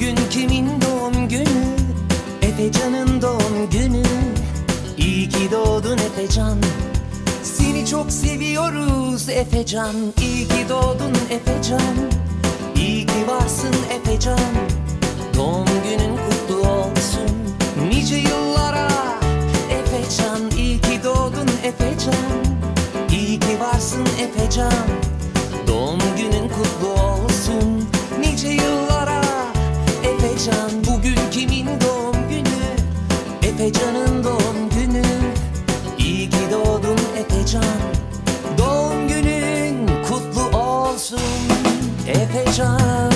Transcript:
Bugün kimin doğum günü? Efecan'ın doğum günü. İyi ki doğdun Efecan, seni çok seviyoruz Efecan. İyi ki doğdun Efecan, iyi ki varsın Efecan. Doğum günün kutlu olsun nice yıllara Efecan. İyi ki doğdun Efecan, iyi ki varsın Efecan. Doğum günün kutlu olsun nice yıllara Efecan. Bugün kimin doğum günü? Efecan'ın doğum günü. İyi ki doğdun Efecan, doğum günün kutlu olsun Efecan.